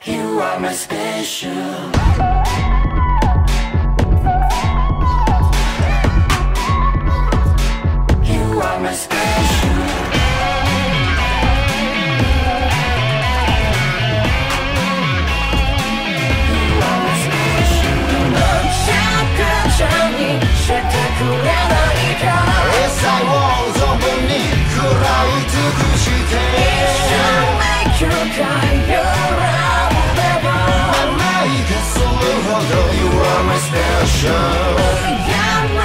You are my special. You are my special. You are my special. 넌 잠깐장이 절대 그래 나니까 餌を存分に食らい尽くして一生 make you cry you're around forever 甘いかするほど You are my special